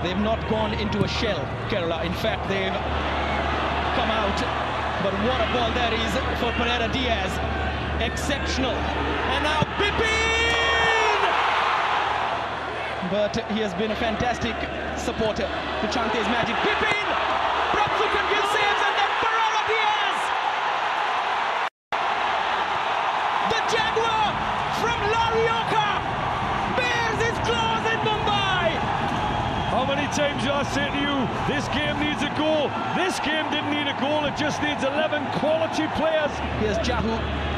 They've not gone into a shell, Kerala. In fact, they've come out. But what a ball that is for Pereira Diaz. Exceptional. And now Bipin! But he has been a fantastic supporter to Chante's magic. Bipin! Prabhukan Gill saves and then Pereira Diaz! The Jaguar from Larioka bears his claws in Mumbai! How many times did I say to you, this game needs a goal? This game didn't need a goal, it just needs 11 quality players. Here's Jahu.